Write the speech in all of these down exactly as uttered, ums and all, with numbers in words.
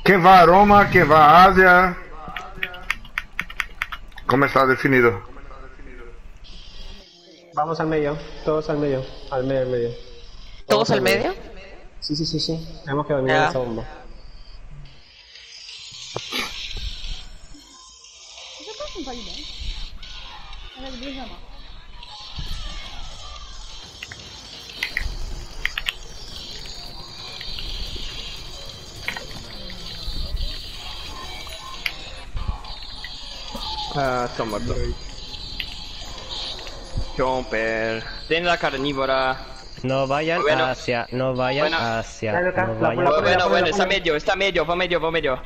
Que va a Roma, que va a Asia. ¿Cómo está definido? Vamos al medio, todos al medio, al medio, al medio. ¿Todos, ¿Todos al medio? medio? Sí, sí, sí, sí. Tenemos que dominar esa bomba. Ah, está muerto. Jumper. Tiene la carnívora. No vayan bueno. hacia, no vayan bueno. hacia, no vayan. Bueno, bueno, bueno, está medio, está medio, va medio, va medio.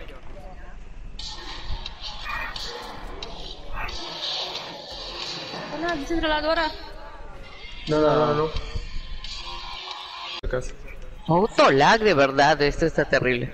Una descentraladora. No, no, no, no. Auto lag de verdad, esto está terrible.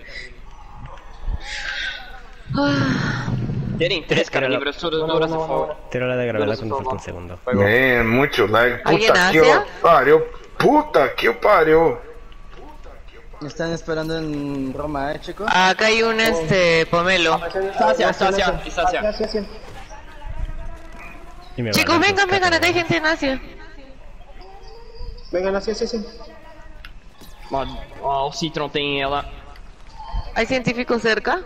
Tienen tres carnívoros, solo no, no, no, no. Tiro la de gravedad cuando falta un segundo. Bien, mucho lag. Puta que Asia? parió. Puta que parió. Están esperando en Roma, eh, chicos. Acá hay un este pomelo. Estacia, estacia, estacia. Chicos, vengan, vengan, acá hay gente en Asia. Vengan, Asia, sí, sí. Oh, o Citron tem ela. ¿Hay científicos cerca?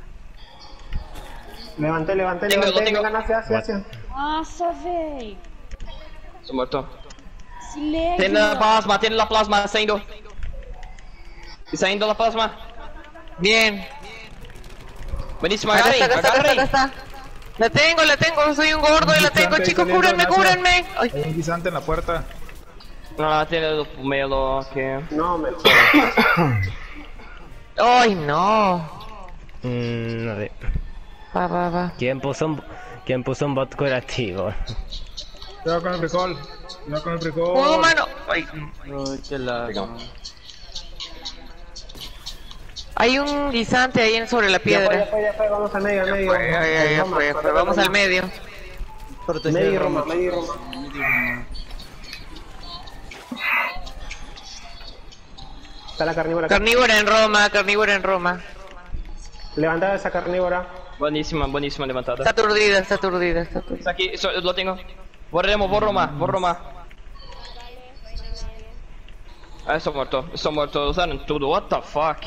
Levanté, levanté, tengo, levanté, tengo. vengan hacia, hacia, hacia. Nossa, véi. Estou morto. Silêncio. Tem la plasma, tem la plasma saindo. Y saliendo la plasma. Bien. Buenísimo, Acá agarren, está, acá está, acá agarren. está, acá está. La tengo, la tengo, soy un gordo y la tengo, chicos, cúbranme, cúbranme. Hay un guisante en la puerta. No, tiene el pomelo que... No, me Ay, no. Mmm, no sé. Va, va, va. ¿Quién puso un, ¿quién puso un bot curativo? Cuidado con el frijol. Cuidado con el frijol. ¡Oh, mano! Ay. Uy, qué largo. Hay un guisante ahí en- sobre la Ya fue, ya piedra. fue, ya fue, vamos al medio, al medio. Fue, ya, ya, ya fue, fue, vamos al medio. Proteger Medio Roma, Roma, medio chicos. Roma. Medio Roma. Está la carnívora acá. Carnívora en Roma, carnívora en Roma. Levantada esa carnívora. Buenísima, buenísima levantada. Está aturdida, está aturdida, está aturdida. Está aquí, eso, lo tengo. Borremos, borro más, borro más. Ah, estoy muerto, estoy muerto, usaron todo, what the fuck.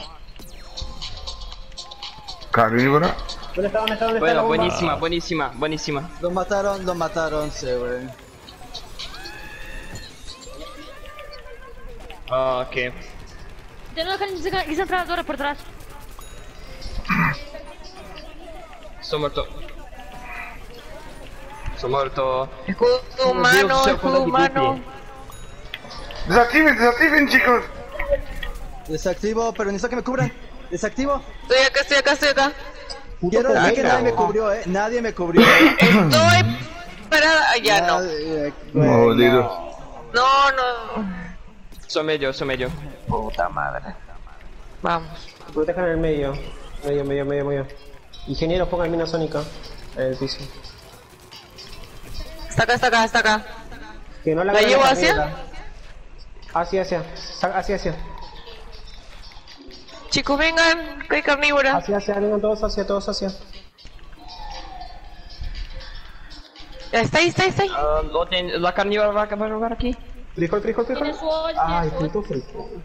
Carnívora. ¿Dónde está, dónde está, dónde está la Bueno, bomba? buenísima, buenísima, buenísima. Lo mataron, lo mataron, sí, güey. Ah, ok. Tem uma descentraladora por trás. Estoy muerto. Estoy muerto. Escudo humano, escudo humano. Desactiven, desactiven, chicos. Desactivo, pero necesito que me cubran. Desactivo. Estoy acá, estoy acá, estoy acá. Quiero decir que nadie me cubrió, eh. Nadie me cubrió. eh. Estoy parada. Ah, ya no. Nadie, güey, Jodido. No, no. Soy medio, soy medio. Puta madre. Vamos. Protejan en el medio. Medio, medio, medio, medio. Ingeniero, pongan mina sónica. En el piso. Está acá, está acá, está acá. Que no la ¿La agarren llevo la hacia? carnívora. Hacia, hacia. Sa- Hacia, hacia. Chicos, vengan, que hay carnívora. Hacia, hacia, vengan todos hacia, todos hacia. Ya, está ahí, está ahí, está ahí. Ah, lo ten- la carnívora va a va a jugar aquí. Frijol, frijol, frijol. Tiene su olho, Ay, tiene su olho. puto frijol.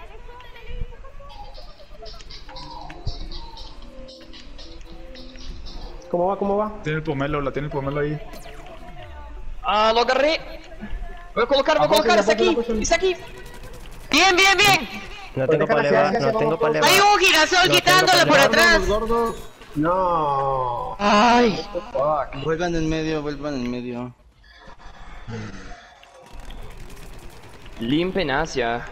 ¿Cómo va, cómo va? Tiene el pomelo, la tiene el pomelo ahí. Ah, lo agarré. Voy a colocar, voy a colocar, está aquí, está aquí. Bien, bien, bien. No tengo para elevar, no tengo para elevar. Hay un girasol No quitándola tengo por para atrás. Los gordos. No. Ay. Vuelvan en medio, vuelvan en medio. Limpen Asia.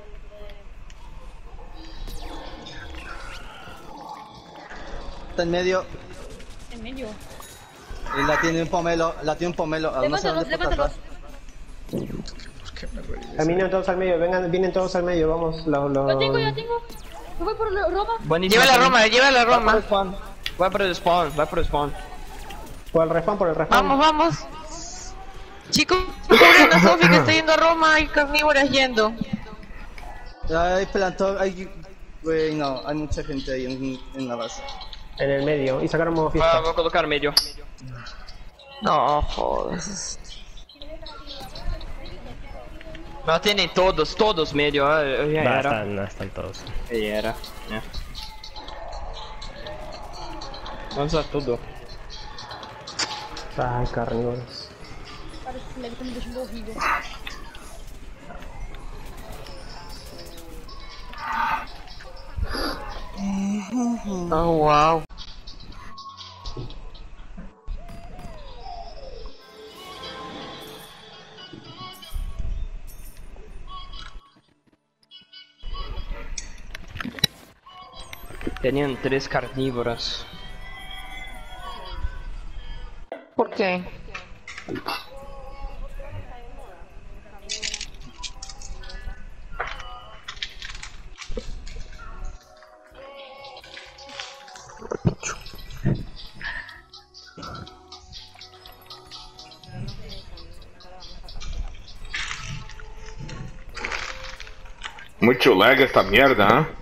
Está en medio. En medio. Y la tiene un pomelo, la tiene un pomelo. Ah, no sé Levántalos, dónde puta levántalos. atrás. Caminen todos al medio, vengan, vienen todos al medio, vamos. Los, los... Yo tengo, yo tengo. Yo voy por Roma. Buenísimo. Lleva la Roma, lleva la Va por el Roma. spawn. Va por el spawn, va por el spawn. Por el respawn, por el respawn. Vamos, vamos. Chicos, cubren a Sofi que está yendo a Roma y carnívoras yendo. Hay plantón, hay Güey, no, hay mucha gente ahí en, en la base. En el medio. Y sacaron modo Ah, fiesta. voy a colocar medio. No, joder. No, tienen todos, todos medio, eh, ya Va, era. están, no están todos. Ya era, ya. Vamos a tudo. Ai, carnívoros. Cara, esse lag tá me deixando horrível. Oh, wow. Tenían tres carnívoras. ¿Por qué? Mucho lag esta mierda, ¿eh?